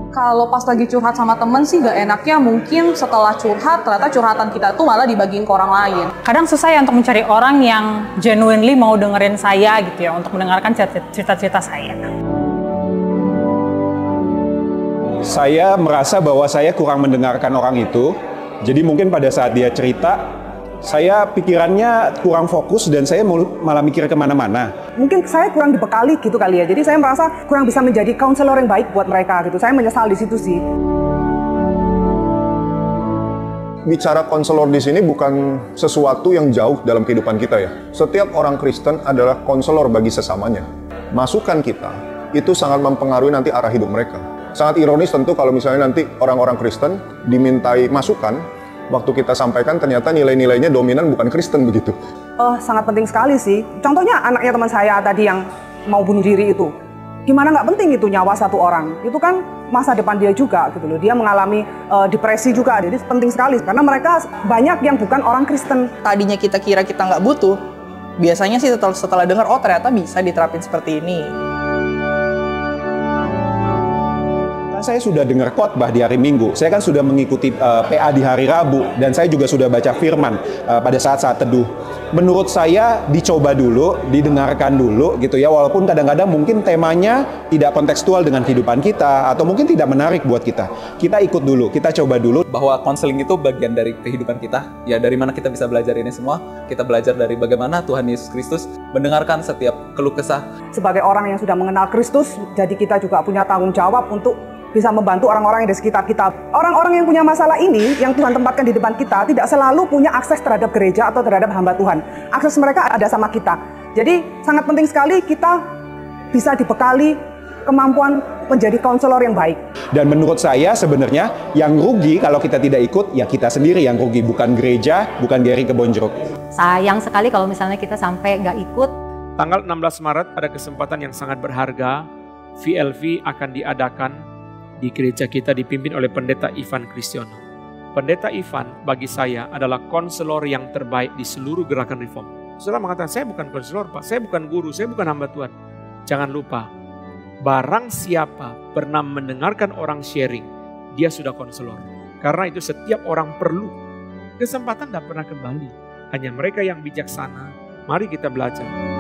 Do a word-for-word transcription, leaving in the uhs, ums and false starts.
Kalau pas lagi curhat sama temen sih gak enaknya mungkin setelah curhat, ternyata curhatan kita tuh malah dibagiin ke orang lain. Kadang susah ya untuk mencari orang yang genuinely mau dengerin saya gitu ya, untuk mendengarkan cerita-cerita saya. Saya merasa bahwa saya kurang mendengarkan orang itu, jadi mungkin pada saat dia cerita, saya pikirannya kurang fokus dan saya malah mikir kemana-mana. Mungkin saya kurang dibekali gitu kali ya, jadi saya merasa kurang bisa menjadi konselor yang baik buat mereka gitu. Saya menyesal di situ sih. Bicara konselor di sini bukan sesuatu yang jauh dalam kehidupan kita ya. Setiap orang Kristen adalah konselor bagi sesamanya. Masukan kita itu sangat mempengaruhi nanti arah hidup mereka. Sangat ironis tentu kalau misalnya nanti orang-orang Kristen dimintai masukan, waktu kita sampaikan ternyata nilai-nilainya dominan bukan Kristen begitu. Oh, sangat penting sekali sih. Contohnya anaknya teman saya tadi yang mau bunuh diri itu. Gimana nggak penting itu nyawa satu orang? Itu kan masa depan dia juga gitu loh. Dia mengalami uh, depresi juga. Jadi penting sekali karena mereka banyak yang bukan orang Kristen. Tadinya kita kira kita nggak butuh, biasanya sih setelah, setelah dengar, oh ternyata bisa diterapin seperti ini. Saya sudah dengar khotbah di hari Minggu, saya kan sudah mengikuti uh, P A di hari Rabu, dan saya juga sudah baca firman uh, pada saat-saat teduh. Menurut saya dicoba dulu, didengarkan dulu gitu ya, walaupun kadang-kadang mungkin temanya tidak kontekstual dengan kehidupan kita, atau mungkin tidak menarik buat kita. Kita ikut dulu, kita coba dulu. Bahwa konseling itu bagian dari kehidupan kita, ya dari mana kita bisa belajar ini semua, kita belajar dari bagaimana Tuhan Yesus Kristus mendengarkan setiap keluh kesah. Sebagai orang yang sudah mengenal Kristus, jadi kita juga punya tanggung jawab untuk bisa membantu orang-orang yang di sekitar kita. Orang-orang yang punya masalah ini, yang Tuhan tempatkan di depan kita, tidak selalu punya akses terhadap gereja atau terhadap hamba Tuhan. Akses mereka ada sama kita. Jadi sangat penting sekali kita bisa dibekali kemampuan menjadi konselor yang baik. Dan menurut saya sebenarnya yang rugi kalau kita tidak ikut, ya kita sendiri yang rugi, bukan gereja, bukan Gary Kebonjeruk. Sayang sekali kalau misalnya kita sampai nggak ikut. Tanggal enam belas Maret ada kesempatan yang sangat berharga. V L V akan diadakan di gereja kita dipimpin oleh Pendeta Ivan Kristiono. Pendeta Ivan bagi saya adalah konselor yang terbaik di seluruh gerakan reform. Saudara mengatakan, saya bukan konselor Pak, saya bukan guru, saya bukan hamba Tuhan. Jangan lupa, barang siapa pernah mendengarkan orang sharing, dia sudah konselor. Karena itu setiap orang perlu. Kesempatan tidak pernah kembali. Hanya mereka yang bijaksana, mari kita belajar.